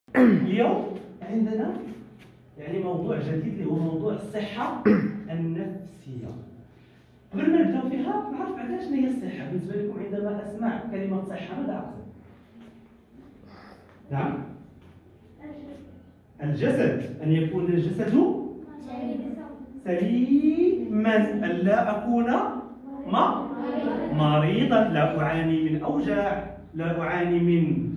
اليوم عندنا يعني موضوع جديد اللي هو موضوع الصحة النفسية. قبل ما نبداو فيها نعرف بعدا شنو هي الصحة. بالنسبة لكم عندما أسمع كلمة صحة ماذا أقصد؟ نعم؟ الجسد، أن يكون الجسد سليما، ألا أكون مريضا، لا أعاني من أوجاع، لا أعاني من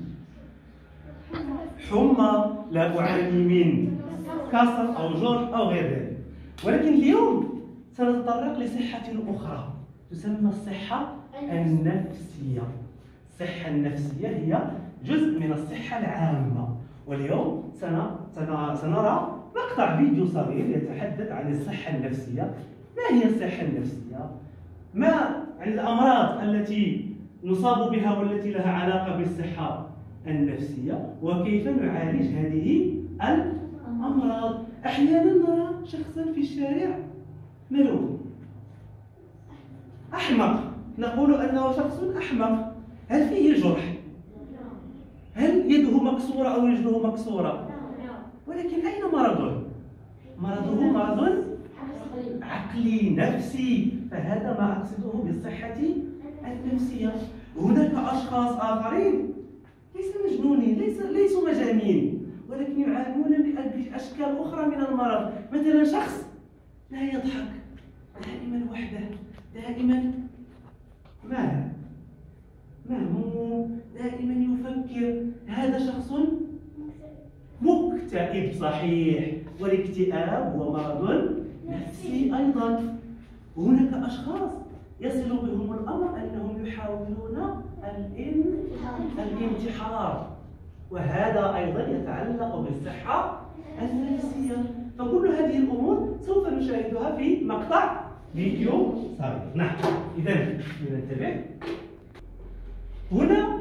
حمى، لا أعاني من كسر أو جرح أو غير ذلك. ولكن اليوم سنتطرق لصحة أخرى تسمى الصحة النفسية. الصحة النفسية هي جزء من الصحة العامة، واليوم سنرى مقطع فيديو صغير يتحدث عن الصحة النفسية. ما هي الصحة النفسية؟ ما عن الأمراض التي نصاب بها والتي لها علاقة بالصحة النفسية، وكيف نعالج هذه الأمراض. أحيانا نرى شخصا في الشارع ملول أحمق، نقول أنه شخص أحمق. هل فيه جرح؟ هل يده مكسورة أو رجله مكسورة؟ ولكن أين مرضه؟ مرضه مرض عقلي نفسي، فهذا ما أقصده بالصحة النفسية. هناك أشخاص آخرين ليسوا مجنونين، ليسوا مجانين، ولكن يعانون بأشكال أخرى من المرض. مثلا شخص لا يضحك، دائما وحده، دائما مهموم، دائما يفكر. هذا شخص مكتئب صحيح، والاكتئاب هو مرض نفسي أيضا. هناك أشخاص يصل بهم الأمر أنهم يحاولون الانتحار، وهذا أيضا يتعلق بالصحة النفسية. فكل هذه الأمور سوف نشاهدها في مقطع فيديو صغير. نعم، إذن ننتبه. هنا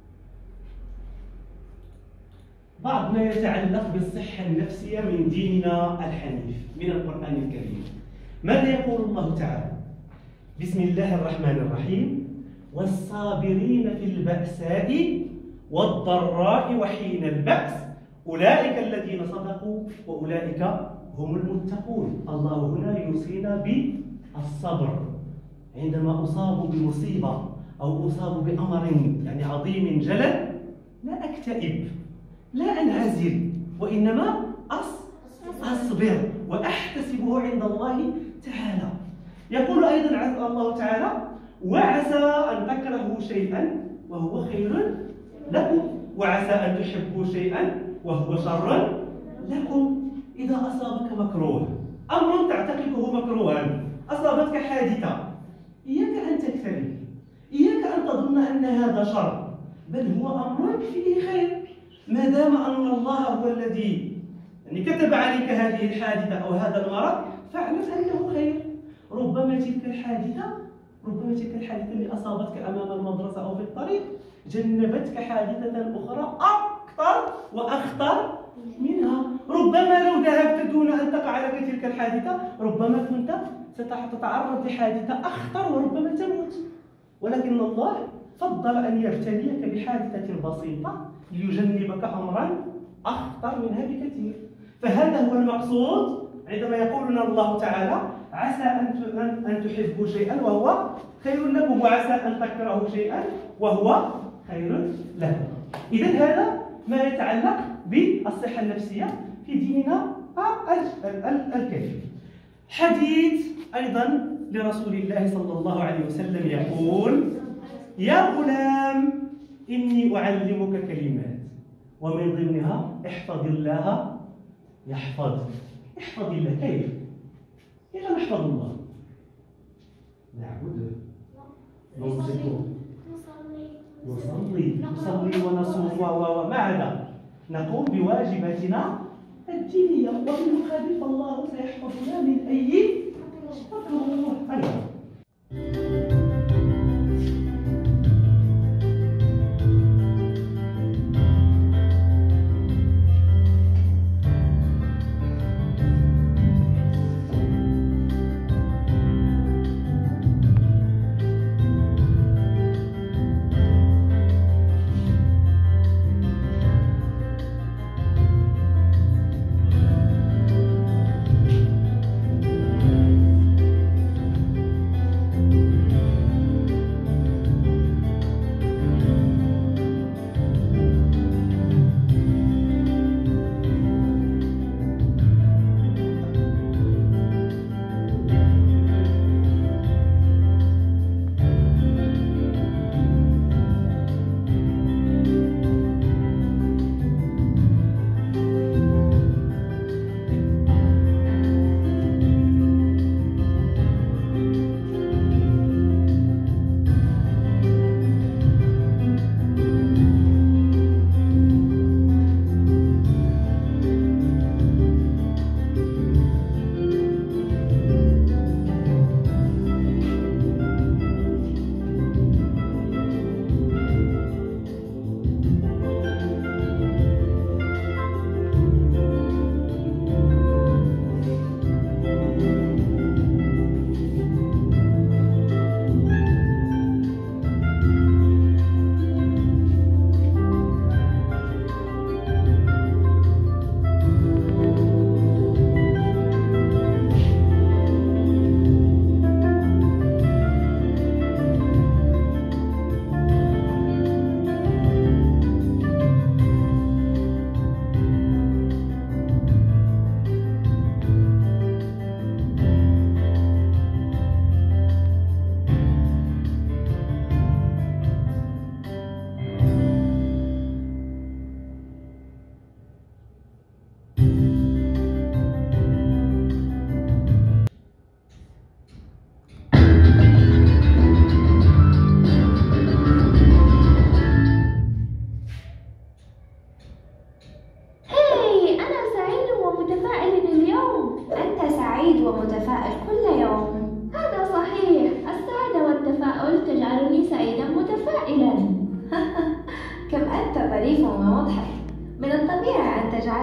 بعض ما يتعلق بالصحة النفسية من ديننا الحنيف، من القرآن الكريم. ماذا يقول الله تعالى؟ بسم الله الرحمن الرحيم: والصابرين في البأساء والضراء وحين البأس أولئك الذين صدقوا وأولئك هم المتقون. الله هنا يوصينا بالصبر عندما أصاب بمصيبة أو أصاب بأمر يعني عظيم جلل. لا أكتئب، لا أنعزل، وإنما أصبر وأحتسبه عند الله تعالى. يقول أيضا الله تعالى: وعسى أن تكرهوا شيئا وهو خير لكم، وعسى أن تحبوا شيئا وهو شر لكم. إذا أصابك مكروه، أمر تعتقده مكروها، أصابتك حادثة، إياك أن تكتئب، إياك أن تظن أن هذا شر، بل هو أمر فيه خير. ما دام أن الله هو الذي يعني كتب عليك هذه الحادثة أو هذا المرض، فاعلم أنه خير. ربما تلك الحادثة اللي أصابتك أمام المدرسة أو في الطريق جنبتك حادثة أخرى أكثر وأخطر منها. ربما لو ذهبت دون أن تقع لك تلك الحادثة ربما كنت ستتعرض لحادثة أخطر وربما تموت. ولكن الله فضل أن يبتليك بحادثة بسيطة ليجنبك أمرا أخطر منها بكثير. فهذا هو المقصود عندما يقول لنا الله تعالى: عسى أن تحبوا شيئا وهو خير لكم، وعسى أن تكرهوا شيئا وهو خير لكم. إذن هذا ما يتعلق بالصحة النفسية في ديننا الكريم. حديث أيضا لرسول الله صلى الله عليه وسلم يقول: يا غلام إني أعلمك كلمات، ومن ضمنها احفظ الله يحفظك. احفظ الله. كيف نحفظ الله؟ نعبده، نصلي ونصوم وما عدا، نقوم بواجباتنا الدينية، وفي المقابل فالله سيحفظنا من أي مكروه.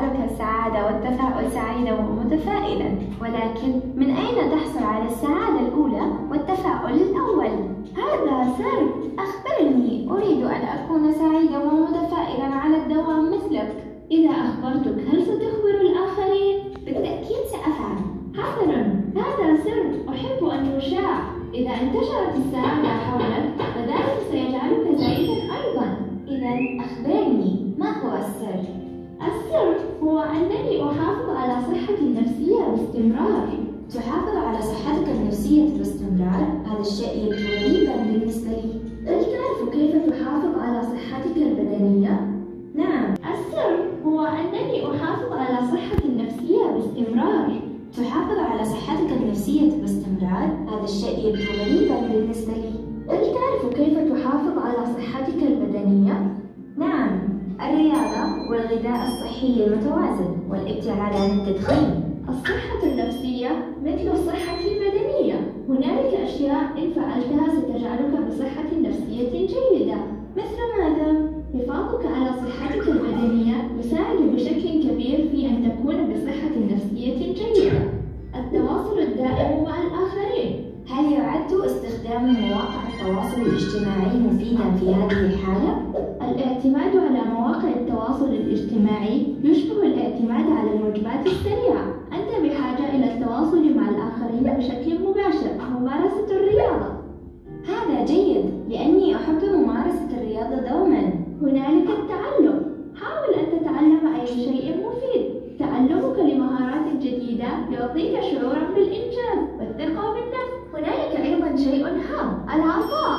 تجعلك السعادة والتفاؤل سعيدا ومتفائلا، ولكن من أين تحصل على السعادة الأولى والتفاؤل الأول؟ هذا سر. أخبرني، أريد أن أكون سعيدا ومتفائلا على الدوام مثلك. إذا أخبرتك هل ستخبر الآخرين؟ بالتأكيد سأفعل. حسناً، هذا سر أحب أن يشاع. إذا انتشرت السعادة حولك فذلك سيجعلك سعيدا أيضا. إذا أخبرني، ما هو السر؟ السر هو أنني أحافظ على صحتي النفسية باستمرار. تحافظ على صحتك النفسية باستمرار؟ هذا الشيء يبدو غريبا بالنسبة لي. هل تعرف كيف تحافظ على صحتك البدنية؟ نعم، السر هو أنني أحافظ على صحتي النفسية باستمرار. تحافظ على صحتك النفسية باستمرار؟ هذا الشيء يبدو غريبا بالنسبة لي. هل تعرف كيف تحافظ على صحتك البدنية؟ نعم، الرياضة والغذاء الصحي المتوازن والابتعاد عن التدخين. الصحة النفسية مثل الصحة البدنية. هنالك أشياء إن فعلتها ستجعلك بصحة نفسية جيدة. مثل ماذا؟ حفاظك على صحتك البدنية يساعد بشكل كبير في أن تكون بصحة نفسية جيدة. التواصل الدائم مع الآخرين. هل يعد استخدام مواقع التواصل الاجتماعي مفيدا في هذه الحالة؟ الاعتماد على مواقع التواصل الاجتماعي يشبه الاعتماد على الوجبات السريعة. أنت بحاجة إلى التواصل مع الآخرين بشكل مباشر. ممارسة الرياضة. هذا جيد لأني أحب ممارسة الرياضة دوما. هنالك التعلم. حاول أن تتعلم أي شيء مفيد. تعلمك لمهارات جديدة يعطيك شعورا بالإنجاز والثقة بالنفس. هنالك أيضا شيء هام، العطاء.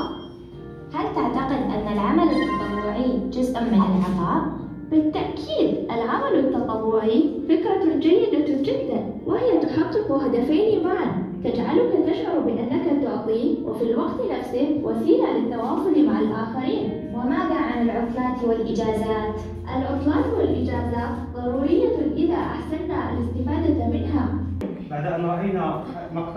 هل تعتقد أن العمل التطوعي جزء من العطاء؟ بالتأكيد، العمل التطوعي فكرة جيدة جدا، وهي تحقق هدفين معا. تجعلك تشعر بأنك تعطي، وفي الوقت نفسه وسيلة للتواصل مع الآخرين. وماذا عن العطلات والإجازات؟ العطلات والإجازات ضرورية إذا أحسننا الاستفادة منها. بعد أن رأينا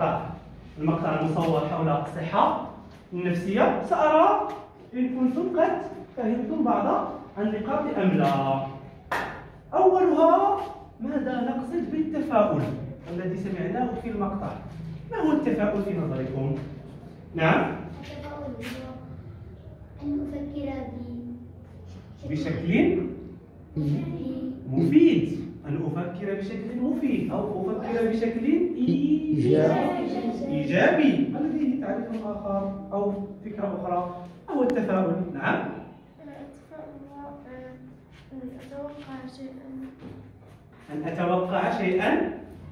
المقطع المصور حول الصحة النفسية، سأرى إن كنتم قد فهمتم بعض النقاط أم لا. أولها، ماذا نقصد بالتفاؤل الذي سمعناه في المقطع؟ ما هو التفاؤل في نظركم؟ نعم؟ التفاؤل هو أن أفكر بشكل مفيد. أن أفكر بشكل مفيد أو أفكر بشكل إيجابي. هل لديه تعريف آخر أو فكرة أخرى؟ ما هو التفاؤل؟ نعم؟ التفاؤل هو أن أتوقع شيئا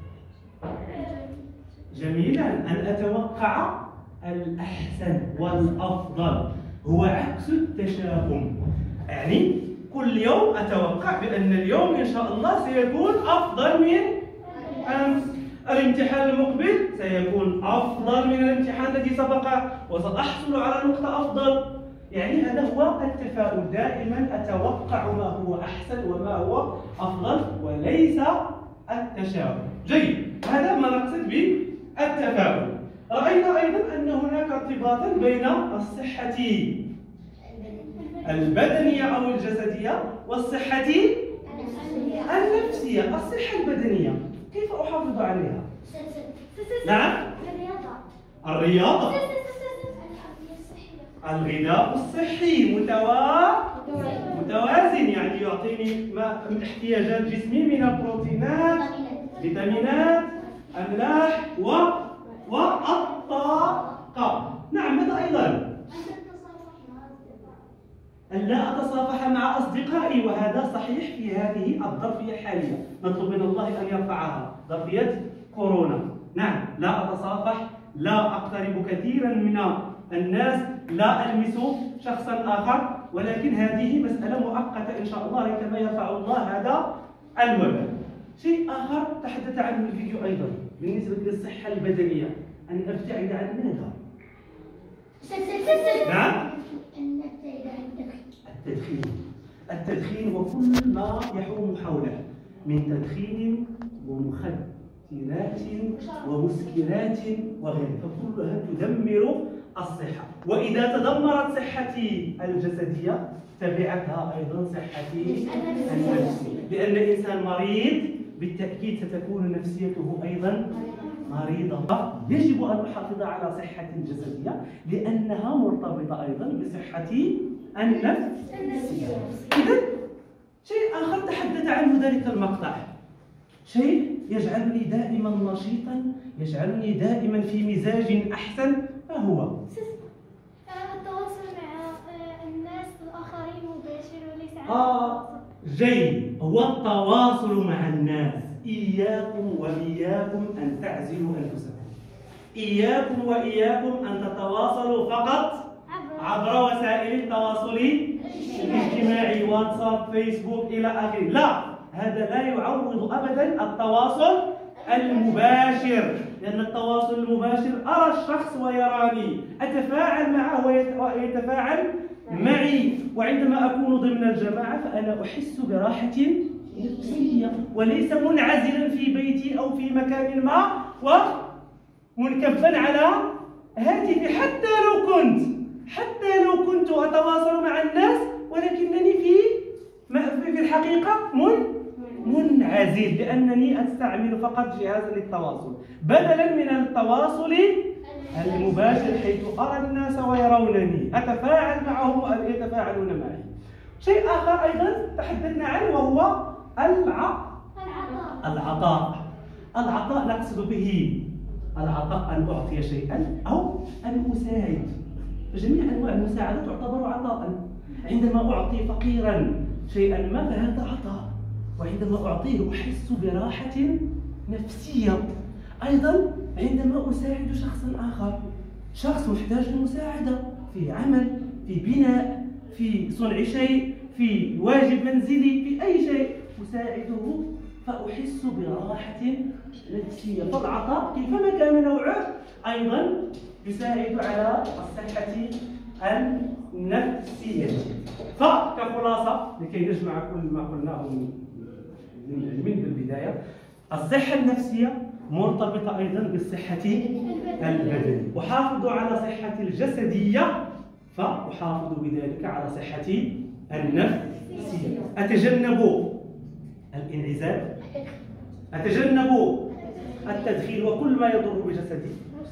جميلا، أن أتوقع الأحسن والأفضل. هو عكس التشاؤم. يعني كل يوم أتوقع بأن اليوم إن شاء الله سيكون أفضل من أمس. الامتحان المقبل سيكون أفضل من الامتحان الذي سبقه، وسأحصل على نقطة أفضل. يعني هذا هو التفاؤل. دائما أتوقع ما هو أحسن وما هو أفضل، وليس التشاؤم. جيد، هذا ما نقصد بالتفاؤل. رأينا أيضا أن هناك ارتباطا بين الصحة البدنية أو الجسدية والصحة النفسية. الصحة البدنية كيف أحافظ عليها؟ نعم؟ الرياضة. الغذاء الصحي متوازن، يعني يعطيني من احتياجات جسمي من البروتينات، فيتامينات، أملاح والطاقة. نعم، ماذا أيضا؟ أن لا أتصافح مع أصدقائي، وهذا صحيح في هذه الظرفية الحالية. نطلب من الله أن يرفعها، ظرفية كورونا. نعم، لا أتصافح، لا أقترب كثيرا من الناس، لا ألمس شخصا آخر، ولكن هذه مسألة مؤقتة إن شاء الله، ريثما يرفع الله هذا الوباء. شيء آخر تحدث عنه الفيديو أيضا بالنسبة للصحة البدنية، أن أبتعد عن ماذا؟ نعم؟ التدخين وكل ما يحوم حوله من تدخين ومخدرات ومسكرات وغيرها، فكلها تدمر الصحة. وإذا تدمرت صحتي الجسدية تبعتها أيضا صحتي النفسية، لأن الإنسان مريض بالتأكيد ستكون نفسيته أيضا مريضة. يجب أن نحافظ على صحتي الجسدية لأنها مرتبطة أيضا بصحتي النفسية. إذن شيء آخر تحدث عنه ذلك المقطع، شيء يجعلني دائما نشيطا، يجعلني دائما في مزاج أحسن، ما هو؟ التواصل مع الناس الآخرين مباشر وليس جيد، هو التواصل مع الناس. إياكم وإياكم أن تعزلوا أنفسكم، إياكم وإياكم أن تتواصلوا فقط عبر وسائل التواصل الاجتماعي، واتساب، فيسبوك إلى آخره. لا، هذا لا يعوض أبدا التواصل المباشر، لأن التواصل المباشر أرى الشخص ويراني، أتفاعل معه ويتفاعل معي، وعندما أكون ضمن الجماعة فأنا أحس براحة نفسية، وليس منعزلا في بيتي أو في مكان ما ومنكبا على هاتفي. حتى لو كنت أتواصل مع الناس ولكنني في الحقيقة منعزل، لأنني أستعمل فقط جهازا للتواصل بدلا من التواصل المباشر حيث أرى الناس ويرونني، أتفاعل معهم ويتفاعلون معي. شيء آخر أيضا تحدثنا عنه وهو العطاء نقصد به العطاء أن أعطي شيئا أو أن أساعد. جميع أنواع المساعدة تعتبر عطاء. عندما أعطي فقيرا شيئا ما فهذا عطاء، وعندما أعطيه أحس براحة نفسية. أيضا عندما أساعد شخصا آخر، شخص محتاج للمساعدة في عمل، في بناء، في صنع شيء، في واجب منزلي، في أي شيء أساعده فأحس براحة نفسية. فالعطاء كيفما كان نوعه أيضا يساعد على الصحة النفسية. فكخلاصة لكي نجمع كل ما قلناه من البداية، الصحة النفسية مرتبطة أيضا بالصحة البدنية. أحافظ على صحتي الجسدية فأحافظ بذلك على صحتي النفسية. أتجنب الانعزال، أتجنب التدخين وكل ما يضر بجسدي،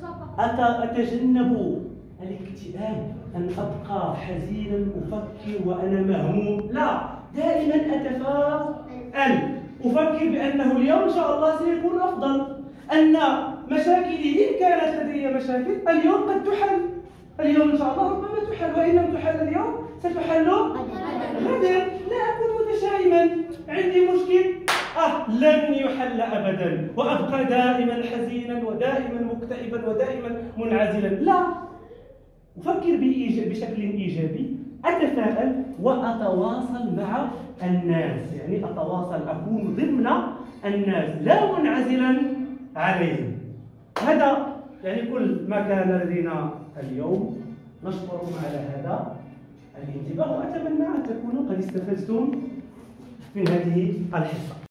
أتجنب الاكتئاب، أن أبقى حزينا أفكر وأنا مهموم، لا، دائما أتفائل، أفكر بأنه اليوم إن شاء الله سيكون أفضل، أن مشاكلي إن كانت لدي مشاكل اليوم قد تحل، اليوم إن شاء الله ربما تحل، وإن لم تحل اليوم ستحل غدا. لا أكون متشائما، عندي مشكل لن يحل أبدا وأبقى دائما حزينا ودائما مكتئبا ودائما منعزلا، لا، أفكر بشكل إيجابي، أتفائل وأتواصل مع الناس، يعني أتواصل، أكون ضمن الناس لا منعزلا عليهم. هذا يعني كل ما كان لدينا اليوم. نشكركم على هذا الانتباه، وأتمنى أن تكونوا قد استفدتم من هذه الحصة.